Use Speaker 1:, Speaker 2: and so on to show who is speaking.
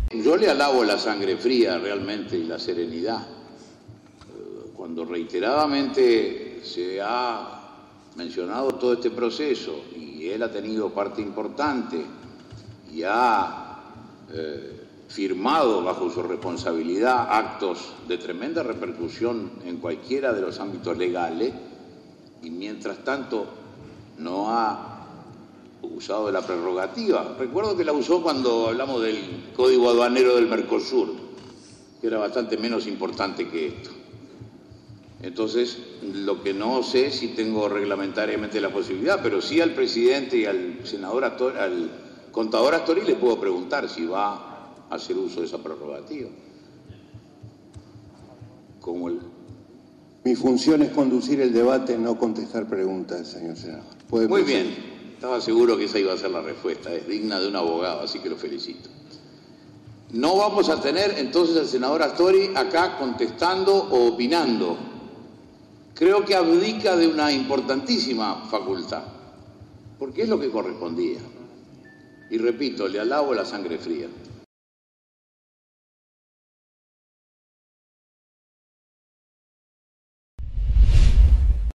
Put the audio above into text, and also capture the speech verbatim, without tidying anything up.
Speaker 1: Yo le alabo la sangre fría realmente y la serenidad. Cuando reiteradamente se ha mencionado todo este proceso y él ha tenido parte importante y ha eh, firmado bajo su responsabilidad actos de tremenda repercusión en cualquiera de los ámbitos legales, y mientras tanto no ha usado de la prerrogativa. Recuerdo que la usó cuando hablamos del Código Aduanero del Mercosur, que era bastante menos importante que esto. Entonces, lo que no sé si tengo reglamentariamente la posibilidad, pero sí al presidente y al senador Astori, al contador Astori, le puedo preguntar si va a hacer uso de esa prerrogativa. Como el...
Speaker 2: Mi función es conducir el debate, no contestar preguntas, señor senador.
Speaker 1: Muy proceder? Bien. Estaba seguro que esa iba a ser la respuesta. Es digna de un abogado, así que lo felicito. No vamos a tener entonces al senador Astori acá contestando o opinando. Creo que abdica de una importantísima facultad, porque es lo que correspondía. Y repito, le alabo la sangre fría.